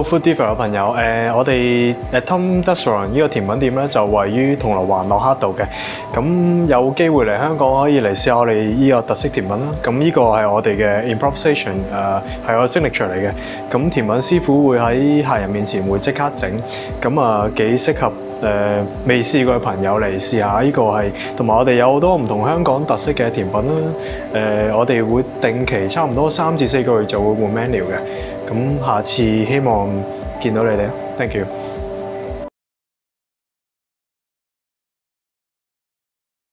Food Diva 嘅朋友，我哋Tom Restaurant 呢個甜品店咧就位於銅鑼灣駱克道嘅，咁有機會嚟香港可以嚟試下我哋呢個特色甜品啦。咁呢個係我哋嘅 improvisation，係我 signature 嚟嘅。咁甜品師傅會喺客人面前會即刻整，咁幾適合未試過嘅朋友嚟試下。呢個係同埋我哋有好多唔同香港特色嘅甜品啦。我哋會定期差唔多3至4個月就會換 menu 嘅。咁下次希望見到你哋，thank you。